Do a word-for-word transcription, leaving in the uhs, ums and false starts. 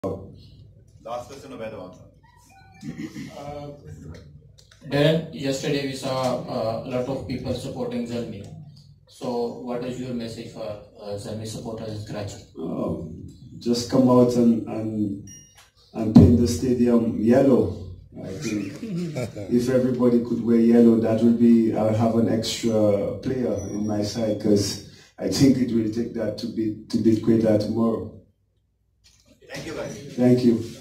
Last question of answer. Uh, Darren, yesterday we saw uh, a lot of people supporting Zalmi. So, what is your message for uh, Zalmi supporters in Karachi? Uh, just come out and, and and paint the stadium yellow. I think if everybody could wear yellow, that would be, I'll have an extra player in my side, because I think it will take that to beat to beat Quetta tomorrow. Thank you, guys. Thank you.